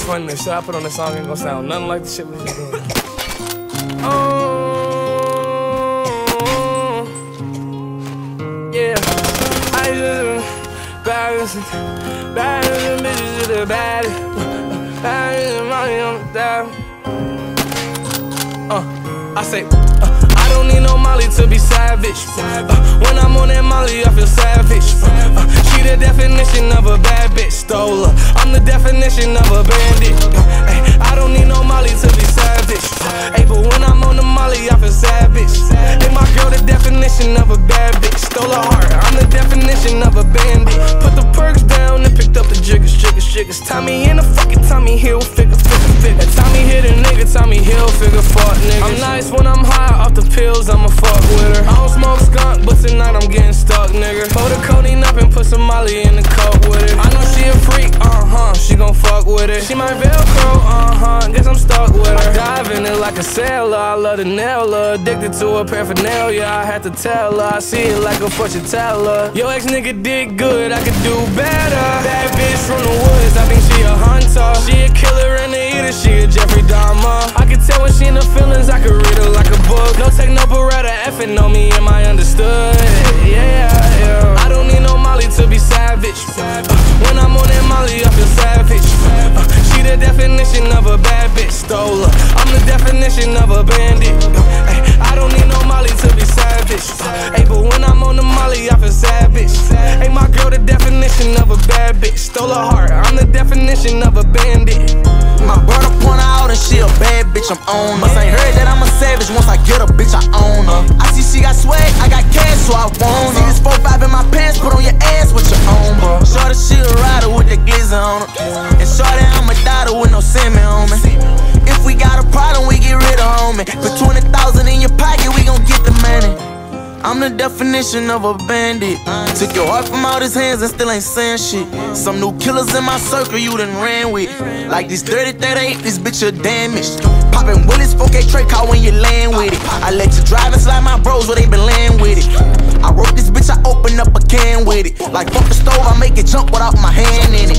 it's funny, the shit I put on the song ain't gonna sound nothing like the shit we just doing. Yeah, I just bad as bitches to the baddest. Bad as money on the dial. I say, I don't need no Molly to be savage. When I'm on that Molly, I feel savage. She the definition of a bad bitch. Stole her. I'm the definition of a bandit. I don't need no Molly to be savage. But when I'm on the Molly, I feel savage. My girl, the definition of a bad bitch. Stole her heart. I'm the definition of a bandit. Put the perks down and picked up the jiggers. Tommy in the fucking Tommy Hilfiger. And Tommy hit a nigga, Tommy Hilfiger. Fuck niggas. I'm nice when I'm high off the pills, I'ma fuck with her. I don't smoke skunk, but tonight I'm getting stuck, nigga. Pull the codeine up and put some Molly in the cup with it. I know she a freak, she gon' fuck with it. She my Velcro, guess I'm stuck with her. I dive in it like a sailor, I love to nail her. Addicted to her paraphernalia, I had to tell her. I see it like a fortune teller. Yo ex-nigga did good, I could do better. Bad bitch from the woods, I think she a hunter. She a killer and a eater, she a Jeffrey Dahmer. I can tell when she in her feelings, I could read her like a book. No take no beretta, effing on me, am I understood? Yeah. I don't need no Molly to be savage. When I'm on that Molly, I feel savage. She the definition of a bad bitch. Stole her. I'm the definition of a bandit. I don't need no Molly to be savage. But when I'm on the Molly, I feel savage. My girl, the definition of a bad bitch. Stole her heart. I'm the definition of a bandit. My brother point her out and she a bad bitch, I'm on her. Ain't heard that I'm a savage, once I get a bitch, I own her. I see she got swag, I got cash, so I want her. See this 4-5 in my pants, put on your ass with your own, bro. Shorty, she a rider with the glizzer on her. And shorty, I'm a daughter with no semen on me. If we got a problem, we get rid of homie. Put 20,000 in your pocket, we gon' get the money. I'm the definition of a bandit. Took your heart from out his hands and still ain't saying shit. Some new killers in my circle you done ran with. Like this 30-38, this bitch a damaged. Poppin' Willis, 4K Trey car when you land with it. I let you drive and slide my bros where they been laying with it. I wrote this bitch, I open up a can with it. Like fuck the stove, I make it jump without my hand in it.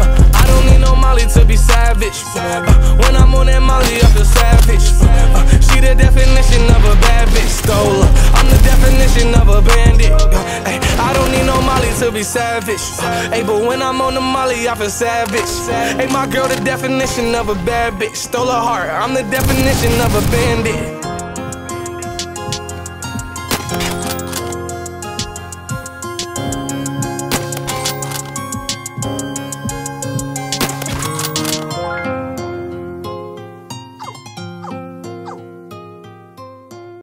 I don't need no Molly to be savage. When I'm on that Molly, I feel savage. She the definition of a bad bitch. Stole her. I'm the definition of a bandit. I don't need no Molly to be savage. But when I'm on the Molly, I feel savage. My girl, the definition of a bad bitch. Stole her heart. I'm the definition of a bandit.